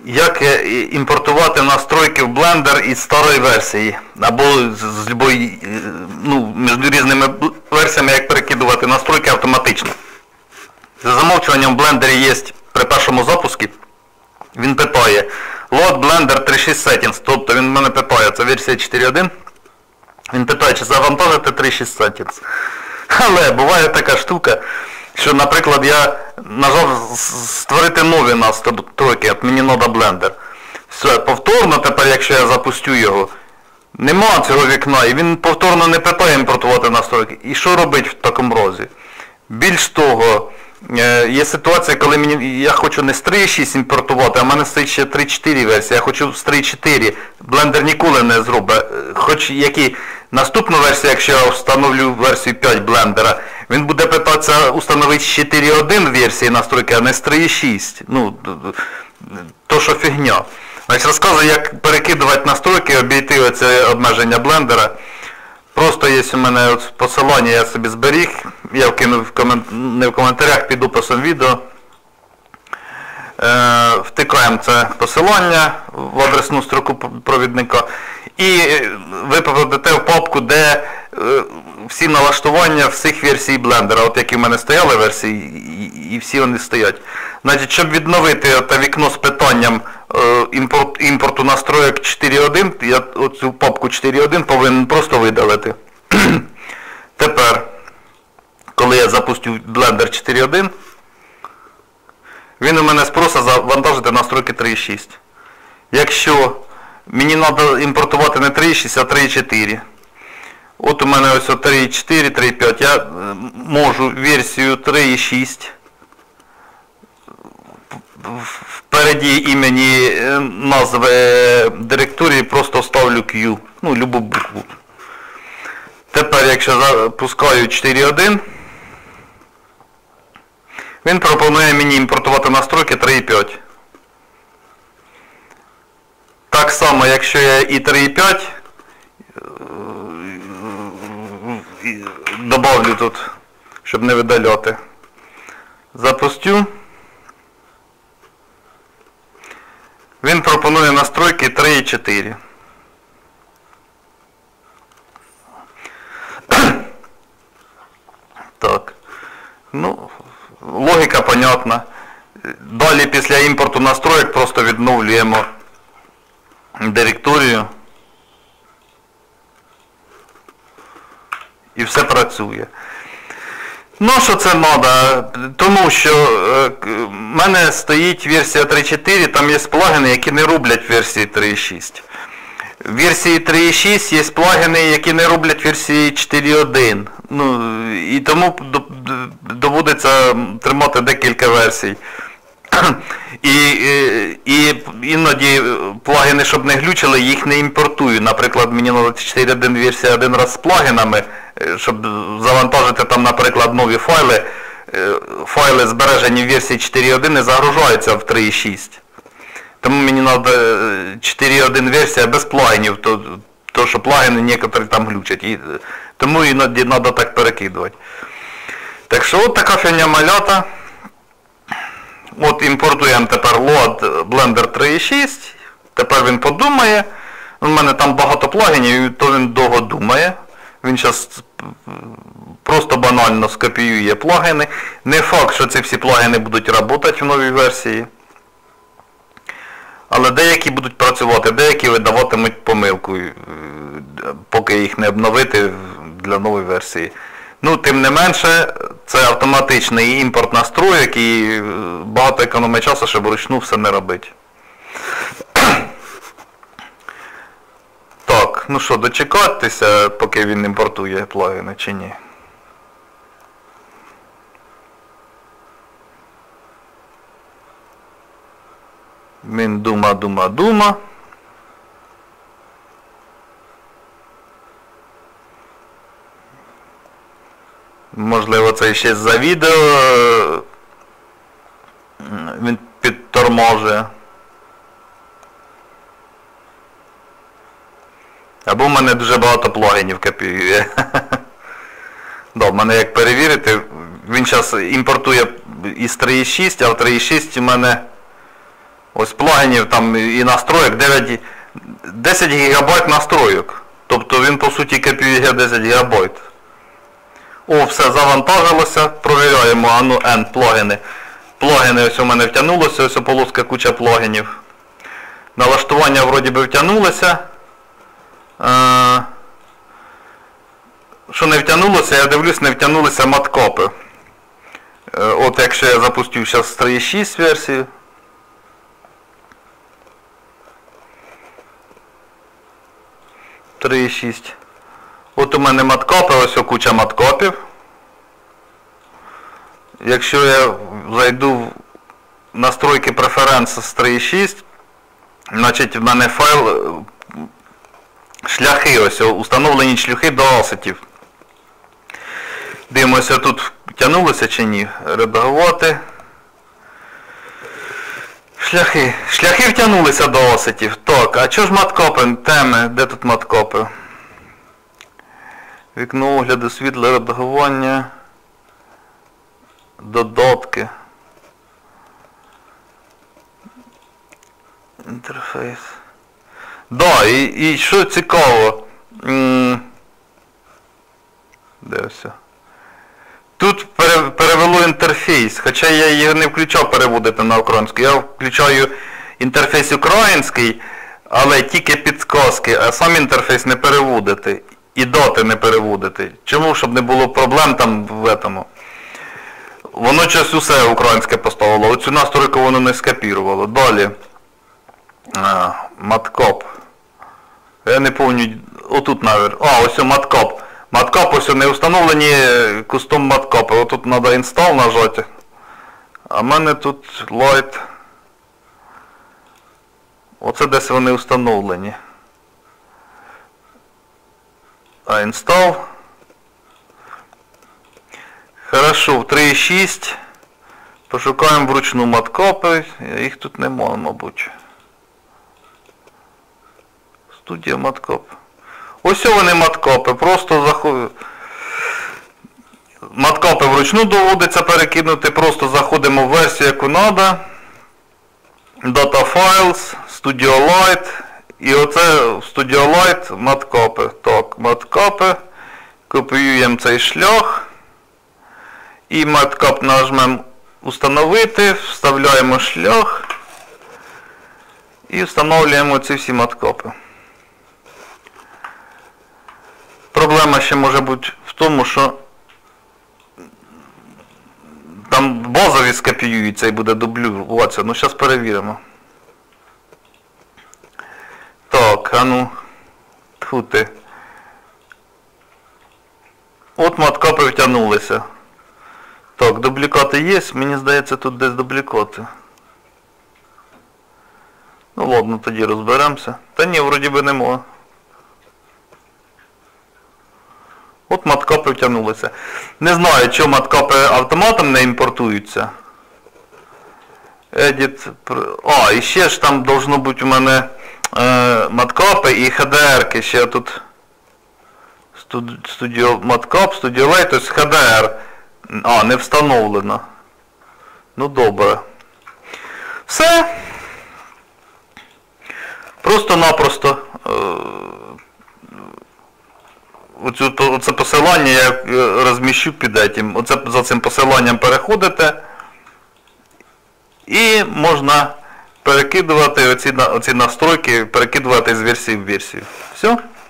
Як імпортувати настройки в Blender із старої версії, або з любої, між різними версіями, як перекидувати настройки автоматично. За замовчуванням в Blender є при першому запуску, він питає Load Blender 3.6 Settings, тобто він в мене питає, це версія 4.1, він питає, чи завантажити 3.6 Settings. Але буває така штука, що, наприклад, я нажав створити нові настройки, от мені треба Blender. Все, повторно тепер, якщо я запустю його, нема цього вікна, і він повторно не питає імпортувати настройки. І що робити в такому разі? Більш того, є ситуація, коли я хочу не з 3.6 імпортувати, а в мене стоїть ще 3.4 версія, я хочу з 3.4. Blender ніколи не зробить. Хоч які наступну версію, якщо я встановлю версію 5 Blender, він буде питатися установити з 4.1 версії настройки, а не з 3.6. То що фігня. Значить, розказую, як перекидувати настройки, обійти оце обмеження Blender. Просто є у мене посилання, я собі зберіг, я вкинув не в коментарях, під описом відео. Втикаємо це посилання в адресну строку провідника і ви попадете в папку, де всі налаштування всіх версій Blender, от які в мене стояли версії, і всі вони стоять. Значить, щоб відновити те вікно з питанням імпорту настроєк 4.1, я оцю папку 4.1 повинен просто видалити. Тепер, коли я запустю Blender 4.1, він у мене спросить завантажити настройки 3.6. Якщо мені треба імпортувати не 3.6, а 3.4, от у мене ось 3.4, 3.5, я можу версію 3.6 впереді імені назви директорії просто ставлю Q, любу букву. Тепер, якщо запускаю 4.1, він пропонує мені імпортувати настройки 3.5. Так само, якщо я і 3.5 добавлю тут, щоб не видаляти, запустю, він пропонує настройки 3.4. Так. Логіка понятна. Далі після імпорту настроєк просто відновлюємо директорію. І все працює. Що це треба? Тому що в мене стоїть версія 3.4, там є плагини, які не роблять версії 3.6. В версії 3.6 є плагини, які не роблять версії 4.1. І тому доводиться тримати декілька версій. І іноді плагини, щоб не глючили, їх не імпортую. Наприклад, мені треба 4.1 версія один раз з плагинами, щоб завантажити там, наприклад, нові файли. Файли, збережені в версії 4.1, не загружаються в 3.6. Тому мені треба 4.1 версія без плагінів, то що плагіни некоторі там глючать. Тому іноді треба так перекидувати. Так що от така фігня малята. От імпортуємо тепер Load Blender 3.6. Тепер він подумає. У мене там багато плагінів, то він довго думає. Він зараз просто банально скопіює плагіни. Не факт, що ці всі плагіни будуть працювати в новій версії. Але деякі будуть працювати, деякі видаватимуть помилку, поки їх не обновити для нової версії. Тим не менше, це автоматичний імпорт настроєк і багато економить часу, щоб вручну все не робити. Так, дочекатися, поки він імпортує плагіни чи ні? Він дума. Можливо, це ще за відео він підторможує. Або в мене дуже багато плагінів копіює. В мене як перевірити, він зараз імпортує із 3.6, а в 3.6 у мене Ось плагінів там і настроєк 10 ГБ настроєк. Тобто він по суті копіює 10 ГБ. О, все завантажилося. Провіряємо, N плагіни. Плагіни ось у мене втягнулося, ось полоска куча плагінів. Налаштування вроді би втягнулося. Що не втягнулося, я дивлюсь, не втягнулися маткопи. От якщо я запустив зараз 3.6 версію. От у мене маткопи, ось куча маткопів. Якщо я зайду в настройки преференс з 3.6, значить в мене файл шляхи, ось установлені шляхи до асетів. Дивимося, тут втягнулося чи ні. Редагувати. Шляхи. Шляхи втягнулися до асетів. Так, а що ж маткопи? Теми. Де тут маткопи? Вікно огляду, світле, редагування. Додатки. Інтерфейс. Да, і що цікаво. Де все? Тут перевело інтерфейс, хоча я її не включав переводити на українську. Я включаю інтерфейс український, але тільки підсказки, а сам інтерфейс не переводити. І дати не переводити. Чому? Щоб не було проблем там в этому. Воно щось усе українське поставило. Оцю настройку воно не скопірувало. Далі. Маткоп. Я не пам'ятаю. Отут навіть. Ось маткоп. Маткоп ось не встановлені кустом маткопи. Отут треба install нажати. А в мене тут light. Оце десь вони встановлені. Install. Хорошо, в 3.6 пошукаємо вручну маткопи. Їх тут немає, мабуть. Студія маткоп. Ось вони маткопи. Просто заходимо. Маткопи вручну доводиться перекинути. Просто заходимо в версію, яку треба. Data Files, Studio Light. І оце в Studio Light маткопи. Так, маткопи. Копіюємо цей шлях. І маткоп нажмемо установити, вставляємо шлях. І встановлюємо ці всі маткопи. Проблема ще може бути в тому, що там базові скопіюються і буде дублюватися. Ну, зараз перевіримо. Так, а ну, тьфу ти. От маткопи втягнулися. Так, дублікати є, мені здається, тут десь дублікати. Ну ладно, тоді розберемося. Та ні, вроді би нема. От маткопи втягнулися. Не знаю, чому маткопи автоматом не імпортуються. Edit. І ще ж там должно бути у мене маткопи і HDR-ки. Ще тут Studio Matkop, Studio Light, тобто HDR. Не встановлено. Ну добре. Все. Просто-напросто оце посилання я розміщу під этим. Оце за цим посиланням переходите і можна перекидувати оці настройки, перекидувати з версії в версію. Все.